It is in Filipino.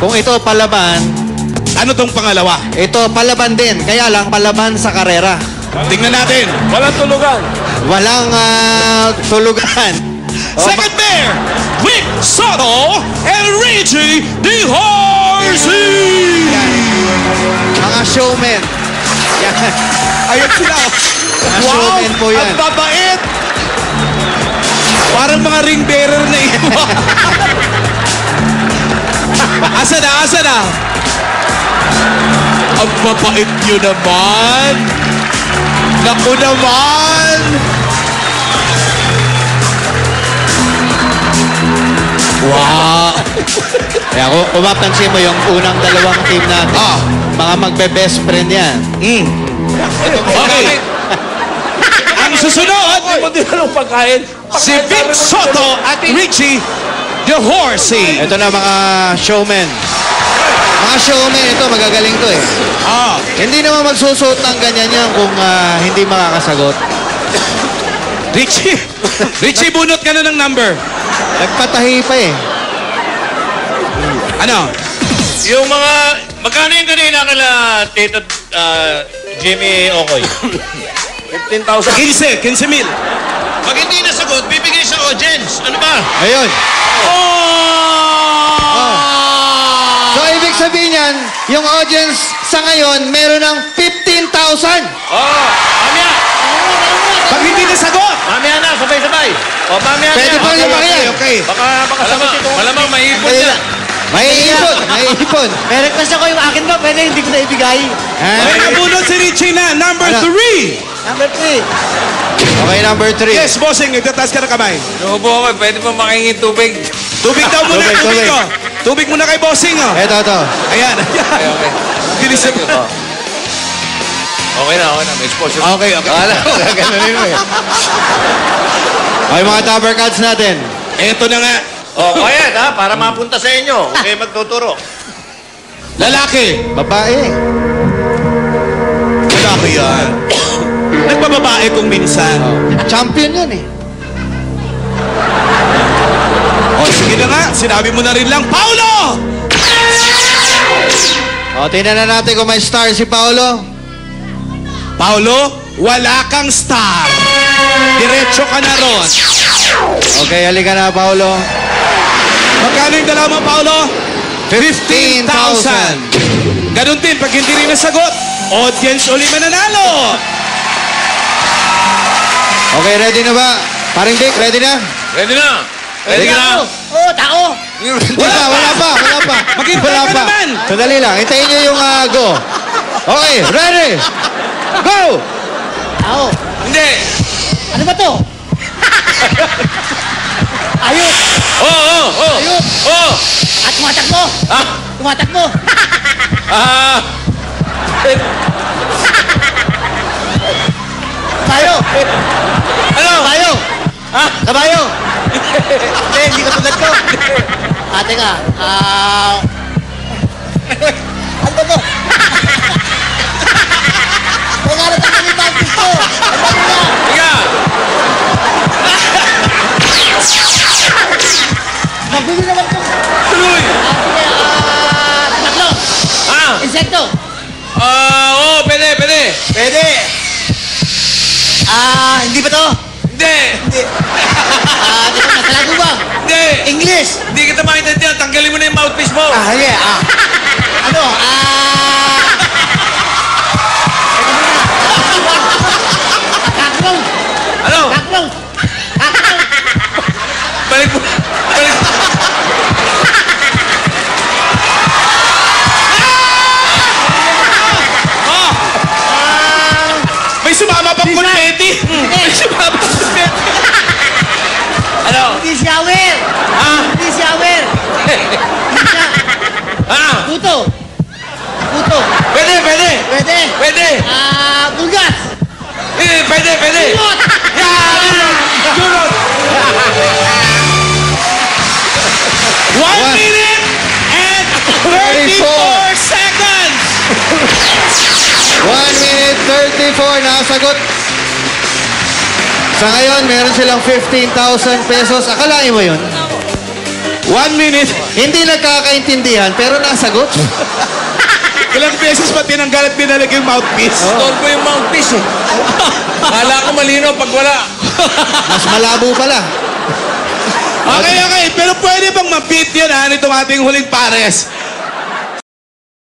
Kung ito palaban, Ano tong pangalawa? ito palaban din. Kaya lang palaban sa karera. Tingnan natin. Walang tulugan. Walang tulugan. Second pair, Vic Soto and Richie De Horsey. Yan. Mga showmen. Yan. Ayun sila. Mga showmen po yan. Ang babait. Parang mga ring bearer na ito. Asa na, asa na? Ang babait nyo naman. Naku naman. Wow! Kaya kung mapansin mo yung unang dalawang team natin, mga magbe-best friend yan. Okay. Ang susunod, Hindi mo din anong pagkain. si Vic Soto at Richie De Horsey. Ito na mga showmen. Mga showmen, ito magagaling to eh. Hindi naman magsusuot ng ganyan yan kung hindi makakasagot. Richie, bunot ka na ng number. Nagpatahi pa eh. Ano? Yung mga... Magkano yung kanina kala Tito Jimmy Okoy? 15,000. 15 mil. Pag hindi nasagot, bibigay sa audience. Ano ba? Ayun. So, ibig sabihin yan, yung audience sa ngayon, meron ng 15,000. Mamaya! Pag hindi nasagot. Mamaya na, sabay-sabay. Mamaya Pwede na. pa rin ba yan? Okay. Baka sagot ito. Malamang maipon Pwede niya. na. May ipon, may ipon. May request ako yung akin ba? Pwede hindi ko na ibigay. May nabunot si Richie na. Number Ano? 3. Number 3. Okay, number 3. Yes, bossing. Nagtataas ka ng kamay. Nuubo ako, pwede pa makingin tubig. Tubig daw muna. Tubig, Tubig tubig. ko. Tubig muna kay bossing. Oh. Ito. Ayan. Okay. Bilis na. Okay na. May exposure. Okay. Akala ko, gaganunin mo eh. Okay, mga topper cards natin. Eto na nga. Quiet ha, para mapunta sa inyo. Okay, magtuturo. Lalaki. Babae. Lalaki yan. Nagbababae kung minsan. Champion yan eh. O, sige na nga. Sinabi mo na rin lang, Paolo! O, tingnan na natin kung may star si Paolo. Paolo, wala kang star. Diretso ka na ron. Okay, halika na, Paolo. Magkano yung dala mo, Paolo? 15,000. Ganun din, pag hindi rin nasagot, audience uli mananalo. Okay, ready na ba? Paring Dick, ready na? Ready na? Ready na? Oh, tao. Wala pa. Maghintay Wala ka pa. naman. Sandali lang, hintayin nyo yung go. Okay, ready? Go! Tao. Hindi. Ano ba to? Ayot. Ayot. At tumatakbo. Tumatakbo. Kabayo. Ano? Kabayo. Kabayo. Hindi ka tulad ko. Teka. Ano ba to? Teka, natanggal yung bagis ko. Ano ba na? Higa. Magulo naman to. Tuloy. Tatlo. Insekto. Pwede. Pwede. Hindi ba to? Hindi. Di ba nasalago ba? Hindi. English. Hindi kita maintindihan. Tanggalin mo na yung mouthpiece mo. Sige. Ano? Kakrong. Ano? Kakrong. Balik mo. May sumama pang confetti. May sumama pang confetti. Ano? Hindi shower. Hindi shower. Hindi siya. Puto. Puto. Pwede. Pwede. Bulgas. Pwede. Kulot. Junot. 1 minute and 34 seconds. 1 minute 34, nakasagot. Sa ngayon, meron silang 15,000 pesos. Akalain mo yun? 1 minute. Hindi nagkakaintindihan, pero nasagot. Ilang beses pa tinanggal at binalag yung mouthpiece. Storbo yung mouthpiece eh. Kala ko malino pag wala. Mas malabo pala. Okay. Pero pwede bang ma-beat yan ha, nitong ating huling pares?